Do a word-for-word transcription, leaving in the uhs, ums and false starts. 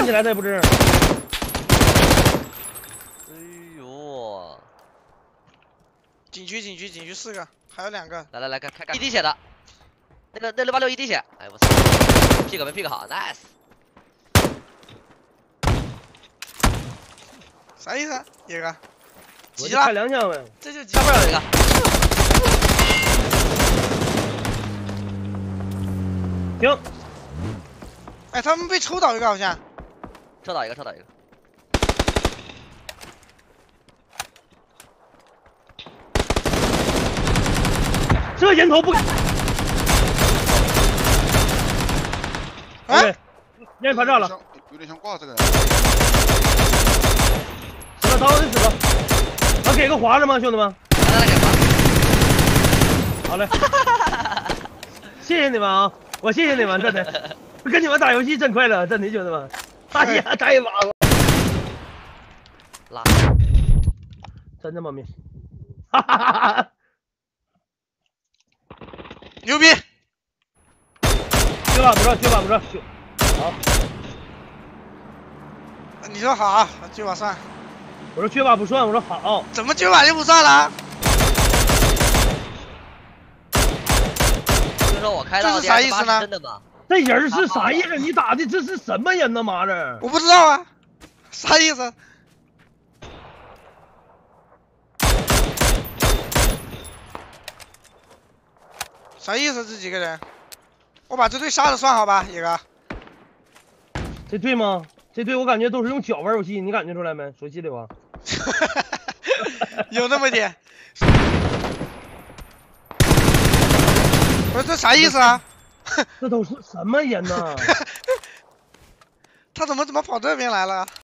起来的不是？ 哎呦！ 景区景区景区四个，还有两个。 来来来，看看看一滴血的，那个那六八六一滴血，哎我操 ，pick 没 pick 好 ，nice。 啥意思？野哥， 急了，开两枪呗。 这就急。 上面有一个。 停。 哎，他们被抽倒一个好像。 抽倒一个，抽倒一个。 这烟头不。 哎， 烟拍炸了。 有点像挂这个。 死了，打我就死了。我给个滑着吗，兄弟们？ 来来给滑。 好嘞。谢谢你们啊，我谢谢你们，真的。跟你们打游戏真快乐，真的兄弟们。哎呀，太棒了！ 拉。 真他妈命！哈哈哈哈！ 牛逼！ 缺把不说，缺把不说，好。 你说好，九把算。 我说缺把不算，我说好。 怎么九把就不算了？ 就说我开到这是啥意思呢？ 真的吗？ 这人是啥意思？你打的这是什么人呢？妈的！ 我不知道啊，啥意思？啥意思？这几个人，我把这队杀了算好吧，野哥。 这队吗？这队我感觉都是用脚玩游戏，你感觉出来没？熟悉的吧？ 有那么点。我说这啥意思啊？ 这都是什么人呢？ 他怎么怎么跑这边来了？